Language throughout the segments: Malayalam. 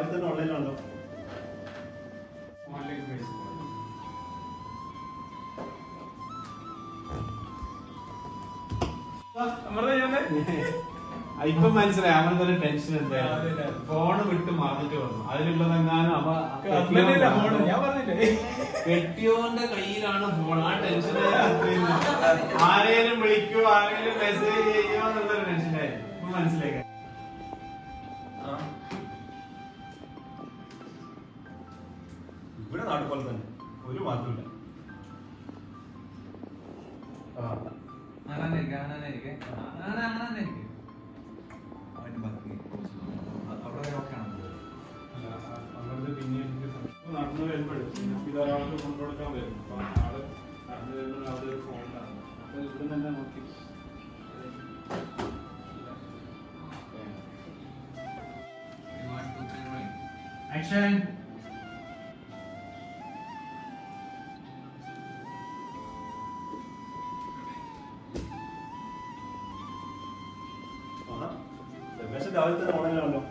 രാവിലെ തന്നെ ഓൺലൈനിലാണല്ലോ. ഇപ്പൊ മനസ്സിലായി അവൻ തന്നെ ടെൻഷൻ എന്താ ഫോണ് വിട്ട് മറന്നിട്ട് വന്നു. അതിലുള്ളതെങ്ങാനും കെട്ടിയോന്റെ കയ്യിലാണ് ഫോൺ. ആ ടെൻഷൻ ആരേലും വിളിക്കോ ആരെങ്കിലും മെസ്സേജ് ചെയ്യോ എന്നുള്ളൊരു ടെൻഷനായി. ഇപ്പൊ മനസ്സിലായി. ഇവിടെ നാട് പോലെ തന്നെ ഒരു മാറ്റമില്ല. നടന്നു വരുമ്പോഴും ഇതൊരാൾക്ക് കൊണ്ടുകൊടുക്കാൻ വരും. അപ്പൊ ആള് നടന്നു വരുമ്പോൾ അവിടെ ഒരു ഫോണിലാണ്. അപ്പൊ ഇവിടെ തന്നെ നോക്കി ആക്ഷൻ. രമേശൻ രാവിലെ തന്നെ ഓൺലൈനിലാണല്ലോ.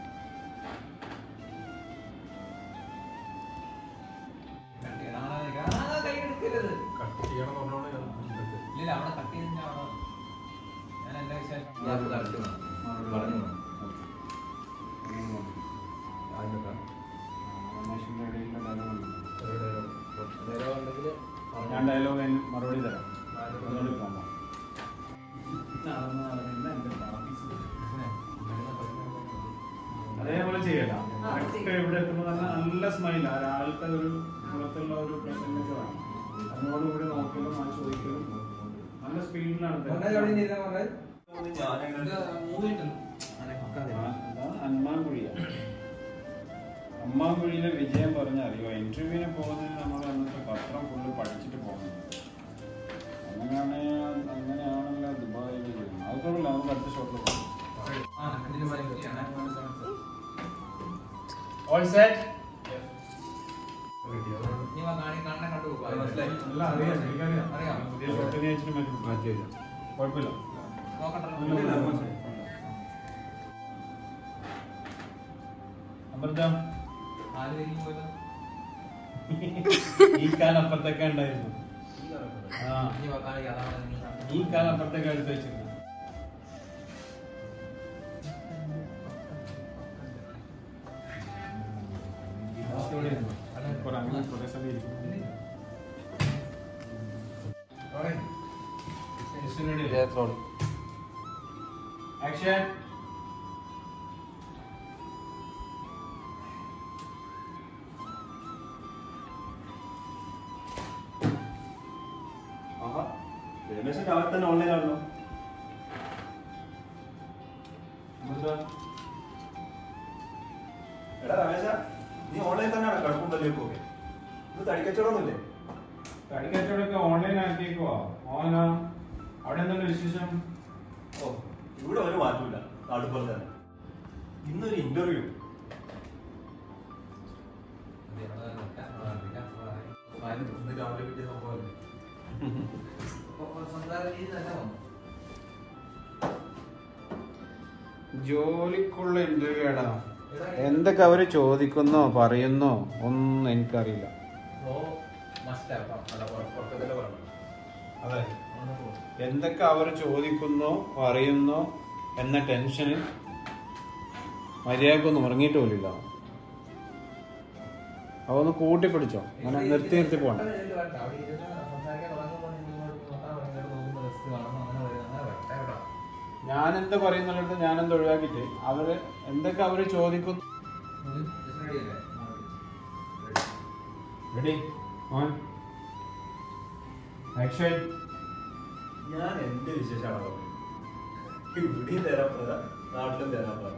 ഞാൻ ഡയലോഗ് മറുപടി തരാം. അതേപോലെ ചെയ്യല. ഇവിടെ എത്തുമ്പോൾ തന്നെ നല്ല സ്മൈൽ. ഒരാളുടെ ഒരു മുഖത്തുള്ള ഒരു പ്രസന്നൊക്കെ വേണം. അതിനോടുകൂടി നോക്കലും ആ ചോദിക്കലും നല്ല സ്പീഡിലാണ്. അമ്മാൻകുഴിയാണ്. അമ്മാൻകുഴിയിലെ വിജയം പറഞ്ഞാൽ അറിയോ? ഇന്റർവ്യൂവിന് പോകുന്നതിന് നമ്മൾ അന്നത്തെ പത്രം ഫുള്ള് പഠിച്ചിട്ട് പോകുന്നത്. അങ്ങനെയാണല്ലോ ദുബായിൽ ചെയ്യുന്നത്. അതുകൊണ്ടല്ല നമുക്ക് അടുത്ത ഷോട്ടിൽ പോകും. All set? അമൃത ഈ കാലം അപ്പുറത്തൊക്കെ ഉണ്ടായിരുന്നു. ഈ കാലം അപ്പുറത്തൊക്കെ എടുത്ത് വെച്ചിരുന്നു. Action. രമേശൻ രാവിലെ തന്നെ ഓൺലൈനാണല്ലോ. എടാ രമേശ, നീ ഓൺലൈൻ തന്നെയാണ് കടപ്പും പല്ലിയൊക്കെ ഒക്കെ. ഇത് തടിക്കച്ചവടമൊന്നുമില്ലേ? തടിക്കച്ചവടമൊക്കെ ഓൺലൈൻ ആക്കിയേക്കുവാ. മോഹനാ, അവിടെ എന്താണ് വിശേഷം? ഓ, ഇവിടെ ഒരു മാറ്റമില്ല. നാടുപോലെ തന്നെ. ഇന്നൊരു ഇന്റർവ്യൂ. രാവിലെ കിട്ടിയ സംഭവം ജോലിക്കുള്ള ഇന്റർവ്യൂ ആടാ. എന്തൊക്കെ അവര് ചോദിക്കുന്നോ പറയുന്നോ ഒന്നും എനിക്കറിയില്ല. അതെ, എന്തൊക്കെ അവർ ചോദിക്കുന്നോ പറയുന്നോ എന്ന ടെൻഷന് മര്യാദക്കൊന്നും ഉറങ്ങിയിട്ട് പോലില്ല. അതൊന്ന് കൂട്ടിപ്പിടിച്ചോ. അങ്ങനെ നിർത്തി നിർത്തി പോകണ്ട. ഞാനെന്ത് പറയുന്നുള്ളത് ഞാനെന്ത് ഒഴിവാക്കിട്ട് അവര് എന്തൊക്കെ അവര് ചോദിക്കുന്നു. Ready on action. ഞാൻ എന്റെ വിശേഷമാണ് ഇവിടെയും തരാൻ പോരാ, നാട്ടിലും തരാൻ പോരാ.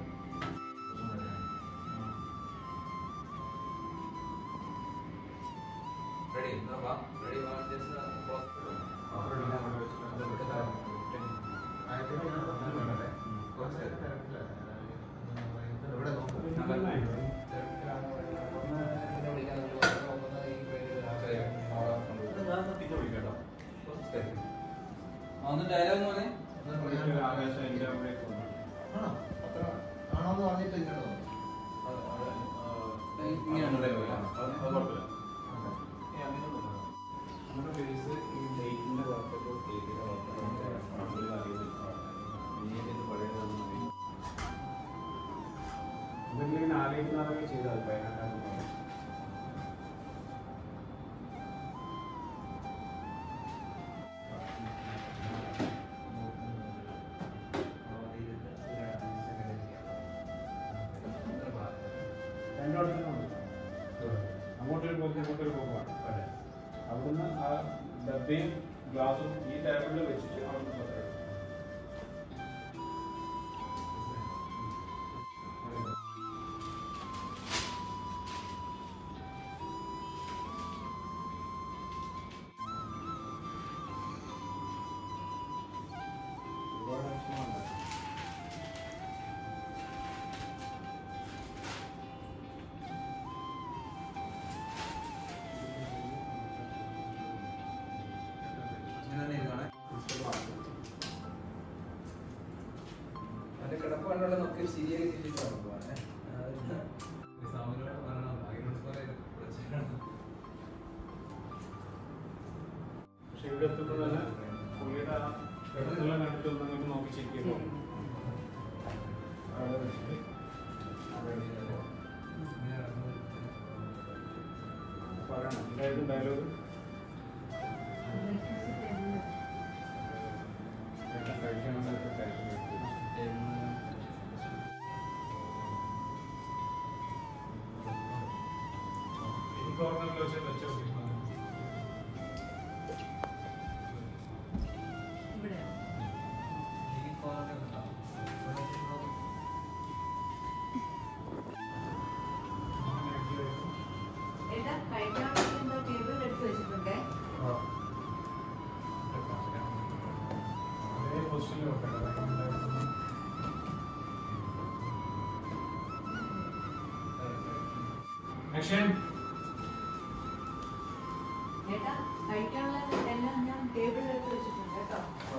നമ്മുടെ ഫേസ് ഈ ഡേറ്റിന്റെ പുറത്തൊക്കെ ഇങ്ങനെ ആലോചിക്കുന്നതൊക്കെ ചെയ്താൽ 14,000. അങ്ങോട്ടൊരു പോക്ക് ഇങ്ങോട്ടൊരു പോക്കുമാണ്. അവിടുന്ന് ആ ഡബ്ബയും ഗ്ലാസും ഈ ടേബിളിൽ വെച്ചിട്ട് അവിടുന്ന് പത്രം ഒരുപാട് ലക്ഷണമുണ്ട്. കിടപ്പ് കണ്ടുള്ള നോക്കി ശരിയായി പക്ഷെ ഇവിടെ എത്തുമ്പോൾ തന്നെ പുള്ളിയുടെ എല്ലാം കണ്ടിട്ട് ഒന്നും നോക്കി ചെക്ക് ചെയ്യുമ്പോൾ പറയണം എന്തായാലും ഡയലോഗ് കോർണറിൽ വെച്ച് വെച്ചോ. Action. കഴിക്കാനുള്ള എല്ലാം ഞാൻ ടേബിളിൽ എടുത്ത് വെച്ചിട്ടുണ്ട് കേട്ടോ.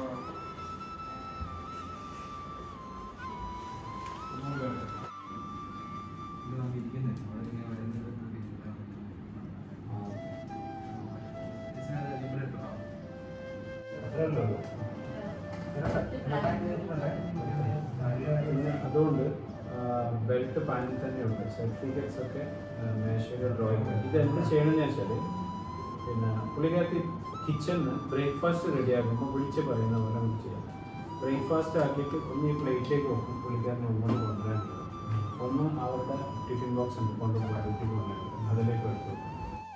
അതുകൊണ്ട് ബെൽറ്റ് പാനിൽ തന്നെയുണ്ട്. സർട്ടിഫിക്കറ്റ്സ് ഒക്കെ മേശയുടെ ഡ്രോയിങ്. ഇത് എന്ത് ചെയ്യണമെന്ന് വെച്ചാൽ പിന്നെ പുള്ളിക്കാർക്ക് കിച്ചണിന് ബ്രേക്ക്ഫാസ്റ്റ് റെഡിയാക്കുമ്പോൾ വിളിച്ച് പറയുന്ന പോലെ നമുക്ക് ചെയ്യാം. ബ്രേക്ക്ഫാസ്റ്റ് ആക്കിയിട്ട് ഒന്ന് ഈ പ്ലേറ്റിലേക്ക് വെക്കും. പുള്ളിക്കാരനെ ഒന്നും കൊണ്ടുവരാനില്ല. ഒന്ന് അവരുടെ ടിഫിൻ ബോക്സ് ഉണ്ട് കൊണ്ടുപോകാൻ വീട്ടിൽ കൊണ്ടുവരാനില്ല. അതിലേക്ക് എടുത്തു വെക്കും.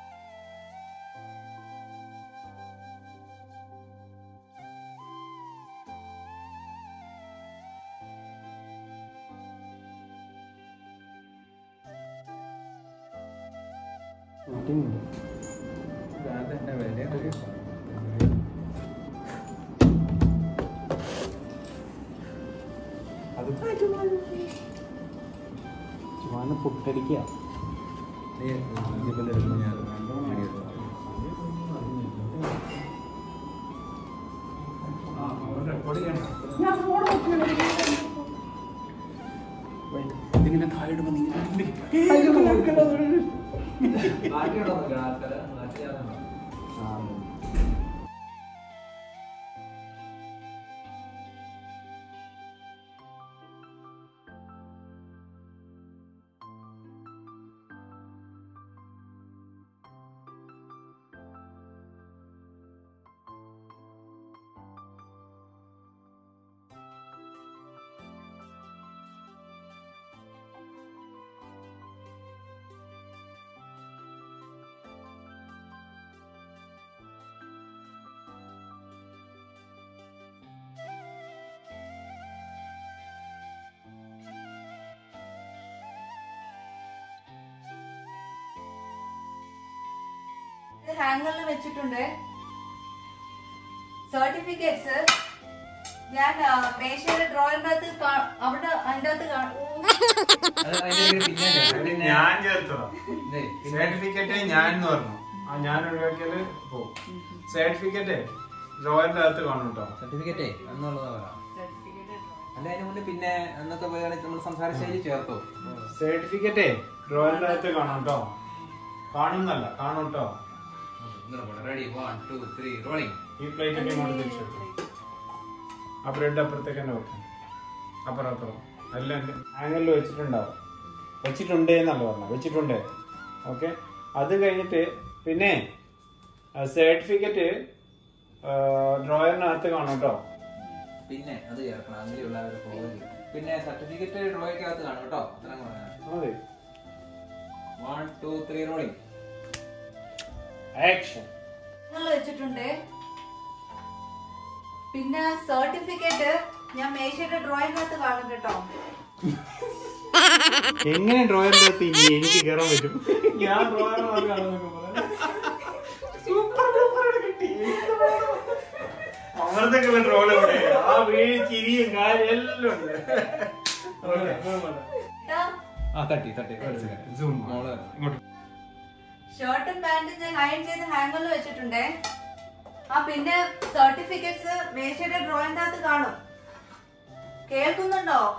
ചുമ്മാ പുട്ടടിക്കുക. ഇതിങ്ങനെ താഴെ ഹാങ്ങറിൽ വെച്ചിട്ടുണ്ട്. സർട്ടിഫിക്കറ്റ്സ് ഞാൻ മേശയുടെ ഡ്രോയറിന്റെ അകത്ത് അവിടെ അതിന്റെ അകത്ത് ഞാൻ ചേർത്തതാ. സർട്ടിഫിക്കറ്റ് ഞാൻ പറഞ്ഞു. ആ ഞാൻ ഒഴിവാക്കിയാല് പോകും. സർട്ടിഫിക്കറ്റ് ഡ്രോയറിന്റെ അകത്ത് കാണും കേട്ടോ. സർട്ടിഫിക്കറ്റേ എന്നുള്ളതാ. അല്ല അതിന് മുന്നേ പിന്നെ അന്നത്തെ പോലെ നമ്മൾ സംസാര ശൈലി ചേർത്തോ? സർട്ടിഫിക്കറ്റേ ഡ്രോയിന്റെ അകത്ത് കാണാം കേട്ടോ. കാണുന്നല്ല, കാണും കേട്ടോ. Ready 1 2 3 rolling. ഈ പ്ലേറ്റ് ഒക്കെ ഇങ്ങോട്ട് തിരിച്ചു ആ ബ്രെഡ് അപ്പുറത്തേക്ക് തന്നെ വെക്കാം. അപ്പുറം എല്ലാം ആംഗിളിൽ വെച്ചിട്ടുണ്ടാവും. വെച്ചിട്ടുണ്ടേ എന്നല്ല പറഞ്ഞത്, വെച്ചിട്ടുണ്ടേ. ഓക്കെ, അത് കഴിഞ്ഞിട്ട് പിന്നെ സർട്ടിഫിക്കറ്റ് ഡ്രോയറിനകത്ത് കാണും കേട്ടോ. പിന്നെ അത് ചേർക്കണം, അങ്ങനെയുള്ളവരുടെ പോകുന്നത്. പിന്നെ സർട്ടിഫിക്കറ്റ് ഡ്രോയ്ക്കകത്ത് കാണും കേട്ടോ. അതെ. 1 2 3 റോളിംഗ്. ആക്ഷൻ. വെച്ചിട്ടുണ്ട്. പിന്നെ സർട്ടിഫിക്കറ്റ് ഞാൻ മേശയുടെ ഡ്രോയിങ്ങിനകത്ത് കാണും കേട്ടോ. എങ്ങനെ ഡ്രോയറിന്റെ അകത്ത് എനിക്ക് കയറാൻ പറ്റും? ഞാൻ ഡ്രോയർ കാണുന്നൊക്കെ അമൃതൊക്കെയുള്ള ഡ്രോൾ ഇവിടെ. ആ വീഴ് ചിരിയും കാര്യം എല്ലാം ഉണ്ട്. ഷർട്ടും പാന്റും ഞാൻ അയൺ ചെയ്ത് ഹാങ്ങറിൽ വെച്ചിട്ടുണ്ടേ. പിന്നെ സർട്ടിഫിക്കറ്റ്സ് മേശയുടെ ഡ്രോയിങ്ങിന്റെ അകത്ത് കാണും. കേൾക്കുന്നുണ്ടോ?